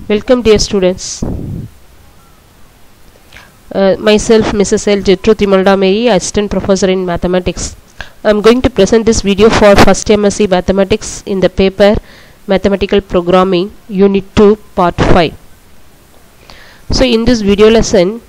Welcome dear students. Myself Mrs. L. Jetru Timalda Mary, Assistant Professor in Mathematics. I am going to present this video for first MSc Mathematics in the paper Mathematical Programming Unit 2 Part 5. So in this video lesson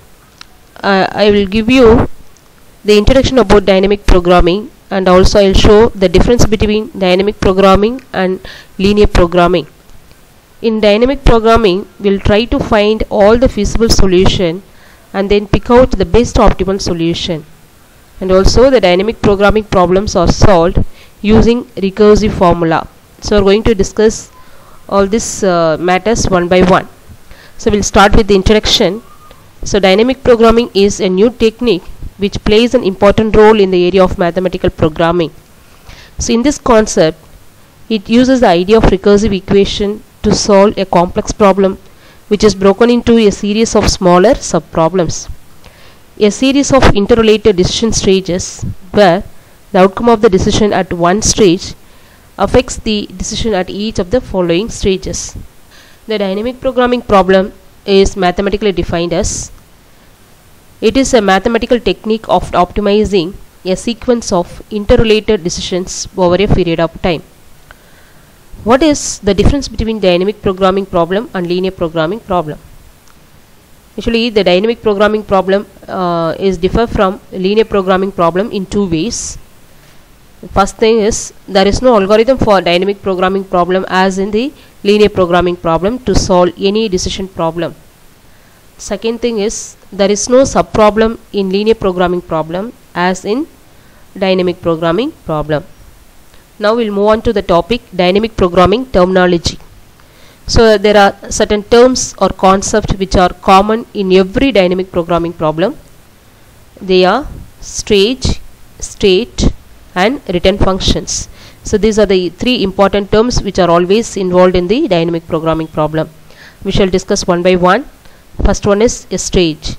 I will give you the introduction about dynamic programming, and also I will show the difference between dynamic programming and linear programming. In dynamic programming, we'll try to find all the feasible solution and then pick out the best optimal solution. And also the dynamic programming problems are solved using recursive formula. So we're going to discuss all these matters one by one. So we'll start with the introduction. So dynamic programming is a new technique which plays an important role in the area of mathematical programming. So in this concept, it uses the idea of recursive equation to solve a complex problem which is broken into a series of smaller sub-problems. A series of interrelated decision stages where the outcome of the decision at one stage affects the decision at each of the following stages. The dynamic programming problem is mathematically defined as: it is a mathematical technique of optimizing a sequence of interrelated decisions over a period of time. What is the difference between dynamic programming problem and linear programming problem? Actually, the dynamic programming problem is different from linear programming problem in two ways. The first thing is, there is no algorithm for dynamic programming problem as in the linear programming problem to solve any decision problem. Second thing is, there is no sub-problem in linear programming problem as in dynamic programming problem. Now we'll move on to the topic dynamic programming terminology. So there are certain terms or concepts which are common in every dynamic programming problem. They are stage, state and return functions. So these are the three important terms which are always involved in the dynamic programming problem. We shall discuss one by one. First one is a stage.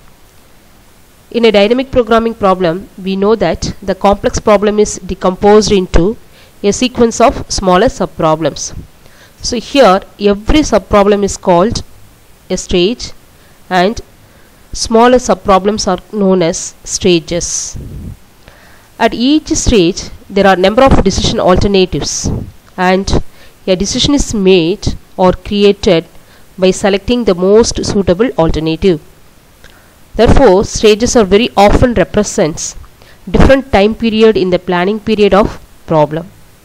In a dynamic programming problem, we know that the complex problem is decomposed into a sequence of smaller sub-problems. So here every sub-problem is called a stage and smaller sub-problems are known as stages. At each stage there are number of decision alternatives, and a decision is made or created by selecting the most suitable alternative. Therefore, stages are very often represents different time period in the planning period of problem.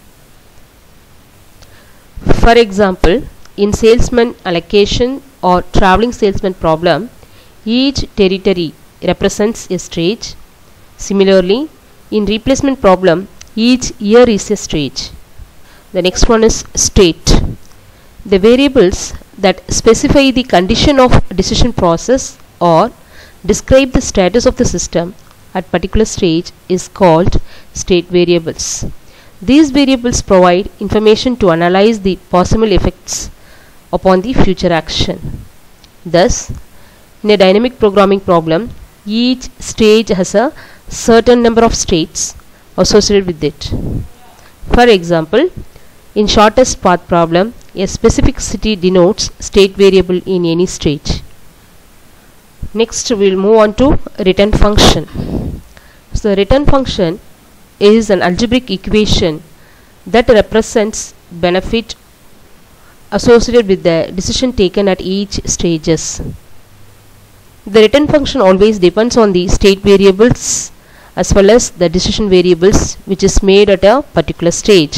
For example, in salesman allocation or traveling salesman problem, each territory represents a stage. Similarly, in replacement problem, each year is a stage. The next one is state. The variables that specify the condition of decision process or describe the status of the system at particular stage is called state variables. These variables provide information to analyze the possible effects upon the future action. Thus, in a dynamic programming problem, each stage has a certain number of states associated with it. For example, in shortest path problem, a specific city denotes state variable in any stage. Next, we will move on to return function. So, the return function is an algebraic equation that represents benefit associated with the decision taken at each stages. The return function always depends on the state variables as well as the decision variables which is made at a particular stage.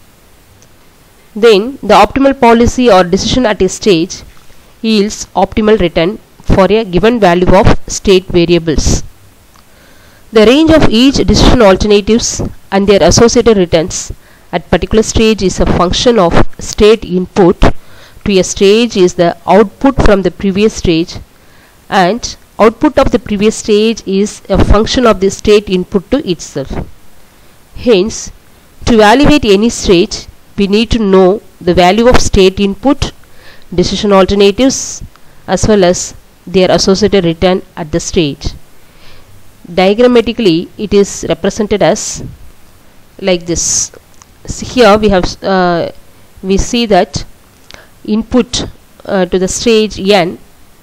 Then the optimal policy or decision at a stage yields optimal return for a given value of state variables. The range of each decision alternatives and their associated returns at particular stage is a function of state input to a stage is the output from the previous stage, and output of the previous stage is a function of the state input to itself. Hence, to evaluate any stage, we need to know the value of state input, decision alternatives as well as their associated return at the stage. Diagrammatically, it is represented as like this. So here we have we see that input to the stage n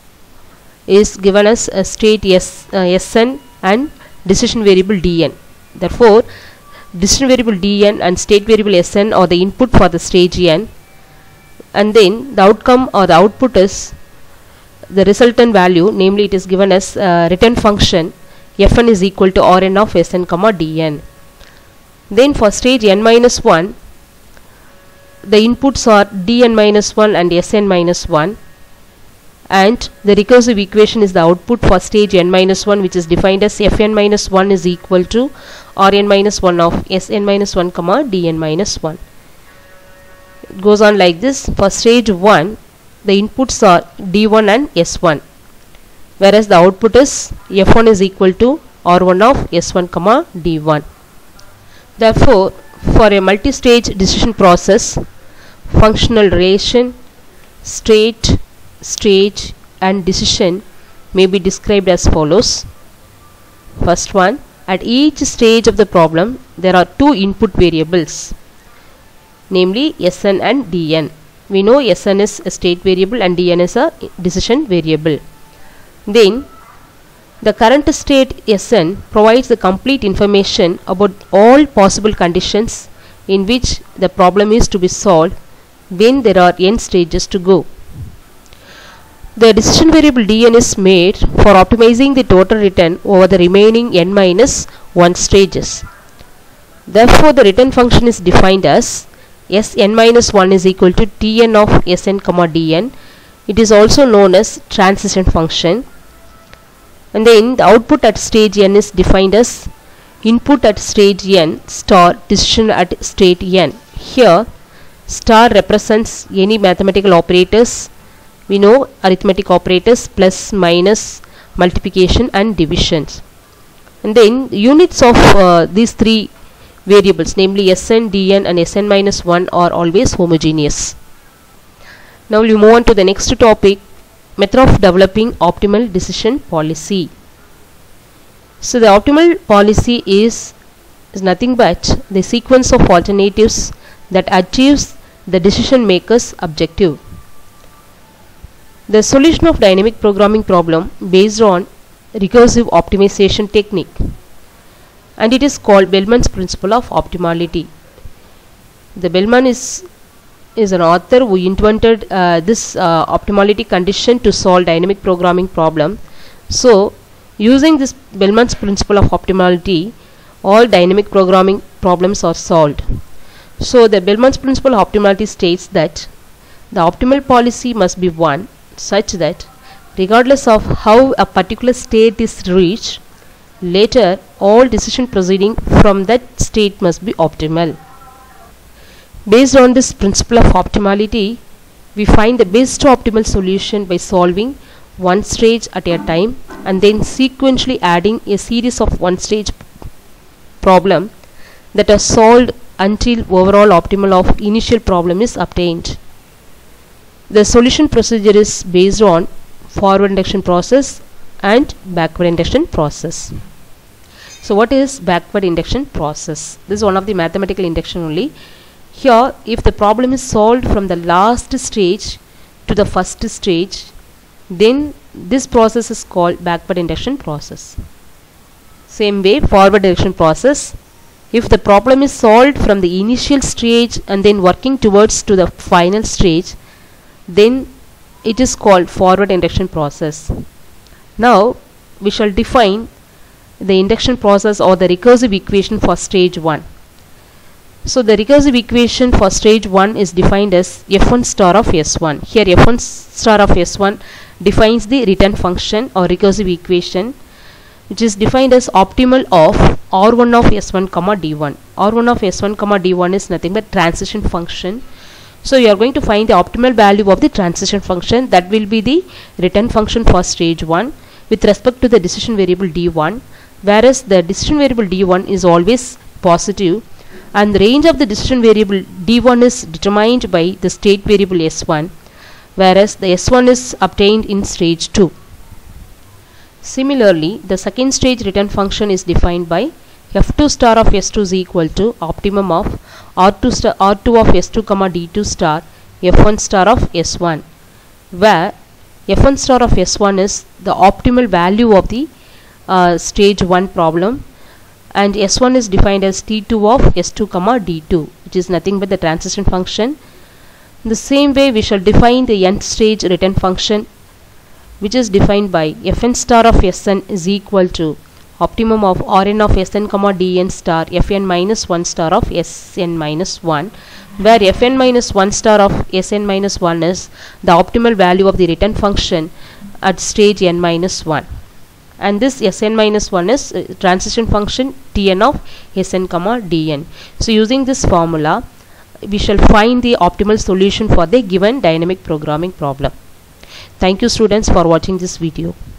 is given as a state Sn and decision variable Dn. Therefore, decision variable Dn and state variable Sn are the input for the stage n, and then the outcome or the output is the resultant value, namely it is given as return function Fn is equal to Rn of Sn comma Dn. Then for stage n minus 1, the inputs are Dn minus 1 and Sn minus 1, and the recursive equation is the output for stage n minus 1, which is defined as Fn minus 1 is equal to Rn minus 1 of Sn minus 1 comma Dn minus 1. It goes on like this. For stage 1, the inputs are D1 and S1, whereas the output is F1 is equal to R1 of S1 comma D1. Therefore, for a multi-stage decision process, functional relation, state, stage and decision may be described as follows. First one, at each stage of the problem there are two input variables, namely Sn and Dn. We know Sn is a state variable and Dn is a decision variable. Then the current state Sn provides the complete information about all possible conditions in which the problem is to be solved when there are n stages to go. The decision variable Dn is made for optimizing the total return over the remaining n minus 1 stages. Therefore, the return function is defined as Sn minus 1 is equal to Tn of Sn comma Dn. It is also known as transition function. And then the output at stage n is defined as input at stage n star decision at state n. Here star represents any mathematical operators. We know arithmetic operators, plus, minus, multiplication and divisions. And then the units of these three variables, namely Sn, Dn and Sn minus 1 are always homogeneous. Now we move on to the next topic, method of developing optimal decision policy. So the optimal policy is nothing but the sequence of alternatives that achieves the decision maker's objective. The solution of dynamic programming problem based on recursive optimization technique, and it is called Bellman's principle of optimality. The Bellman is an author who invented this optimality condition to solve dynamic programming problem. So using this Bellman's principle of optimality, all dynamic programming problems are solved. So the Bellman's principle of optimality states that the optimal policy must be one such that regardless of how a particular state is reached, later all decision proceeding from that state must be optimal. Based on this principle of optimality, we find the best optimal solution by solving one stage at a time and then sequentially adding a series of one stage problem that are solved until overall optimal of initial problem is obtained. The solution procedure is based on forward induction process and backward induction process. So what is backward induction process? This is one of the mathematical induction only. Here, if the problem is solved from the last stage to the first stage, then this process is called backward induction process. Same way, forward induction process, if the problem is solved from the initial stage and then working towards to the final stage, then it is called forward induction process. Now we shall define the induction process or the recursive equation for stage 1. So the recursive equation for stage 1 is defined as F1 star of S1. Here F1 star of S1 defines the return function or recursive equation, which is defined as optimal of R1 of S1 comma D1. R1 of S1 comma D1 is nothing but transition function. So you are going to find the optimal value of the transition function, that will be the return function for stage 1 with respect to the decision variable D1, whereas the decision variable D1 is always positive and the range of the decision variable D1 is determined by the state variable S1, whereas the S1 is obtained in stage 2. Similarly, the second stage return function is defined by F2 star of S2 is equal to optimum of R2 of S2 comma D2 star F1 star of S1. where f1 star of s1 is the optimal value of the stage 1 problem, and s1 is defined as t2 of s2 comma d2, which is nothing but the transition function. In the same way, we shall define the nth stage return function, which is defined by fn star of sn is equal to optimum of Rn of Sn comma Dn star Fn minus 1 star of Sn minus 1, where Fn minus 1 star of Sn minus 1 is the optimal value of the return function at stage n minus 1, and this Sn minus 1 is transition function Tn of Sn comma Dn. So using this formula, we shall find the optimal solution for the given dynamic programming problem. Thank you students for watching this video.